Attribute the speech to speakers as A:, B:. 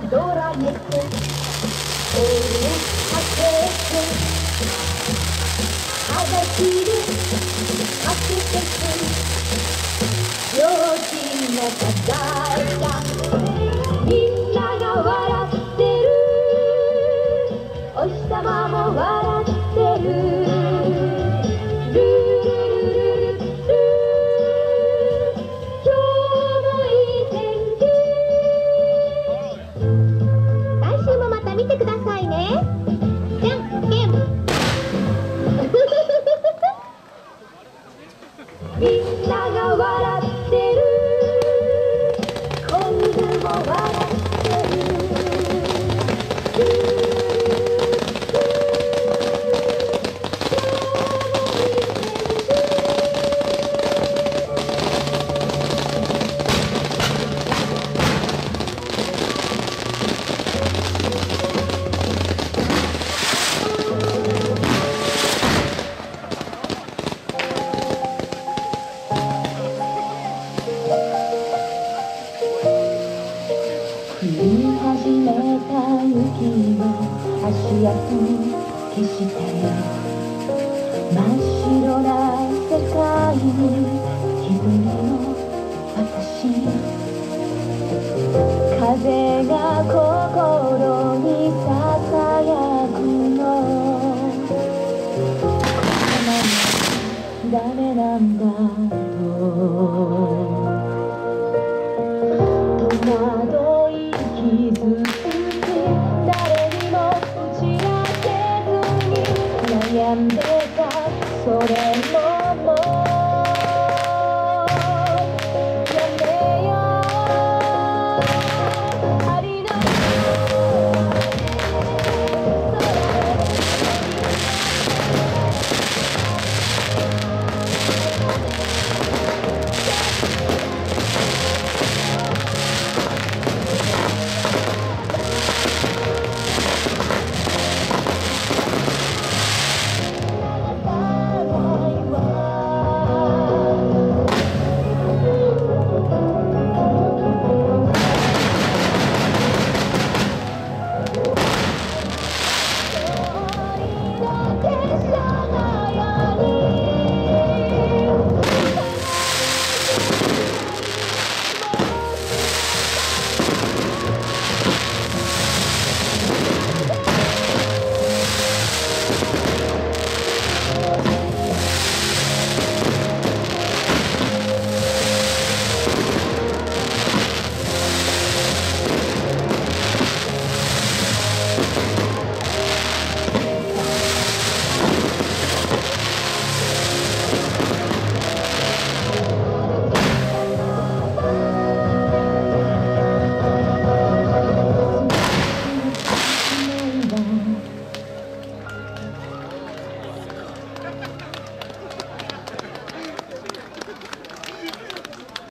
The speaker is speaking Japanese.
A: ドラネて追いかけて裸足でかけてく用心の課題がみんなが笑ってるお日様も笑ってるルルルルルル今日もいい天気来週もまた見てくださいねじゃんけんみんなが笑ってる今度も笑ってる降り始めた雪を足跡消して